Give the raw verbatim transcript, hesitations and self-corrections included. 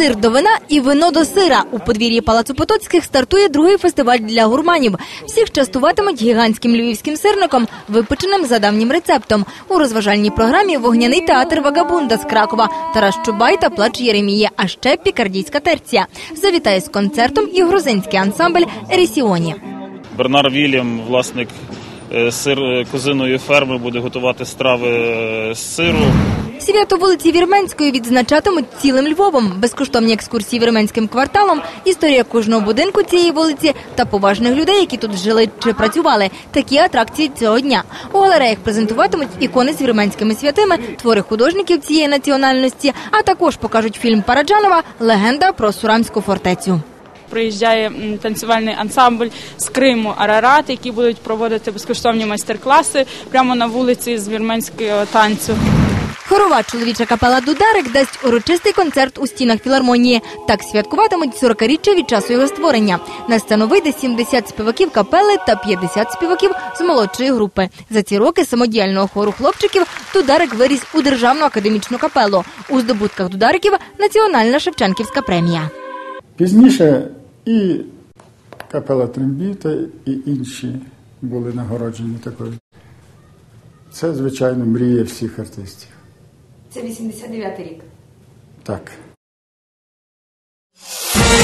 Сир до вина і вино до сира. У подвір'ї Палацу Потоцьких стартує другий фестиваль для гурманів. Всіх частуватимуть гігантським львівським сирником, випеченим за давнім рецептом. У розважальній програмі вогняний театр «Вагабунда» з Кракова, Тарас Чубай та «Плач Єремії», а ще пікардійська терція. Завітає з концертом і грузинський ансамбль «Ерісіоні». Бернар Вільям, власник сир козиної ферми, буде готувати страви з сиру. Свято вулиці Вірменської відзначатимуть цілим Львовом. Безкоштовні екскурсії вірменським кварталом, історія кожного будинку цієї вулиці та поважних людей, які тут жили чи працювали. Такі атракції цього дня. У галереях презентуватимуть ікони з вірменськими святими, твори художників цієї національності, а також покажуть фільм Параджанова «Легенда про Сурамську фортецю». Приїжджає танцювальний ансамбль з Криму «Арарат», які будуть проводити безкоштовні майстер-класи прямо на вулиці з вірменського танцю. Хорова чоловіча капела «Дударик» дасть урочистий концерт у стінах філармонії. Так святкуватимуть сорокаріччя від часу його створення. На сцену вийде сімдесят співаків капели та п'ятдесят співаків з молодшої групи. За ці роки самодіяльного хору хлопчиків «Дударик» виріс у Державну академічну капелу. У здобутках «Дудариків» – Національна Шевченківська премія. Пізніше і капела Трембіта, і інші були нагороджені такою. Це, звичайно, мрія всіх артистів. Це вісімдесят дев'ятий рік. Так.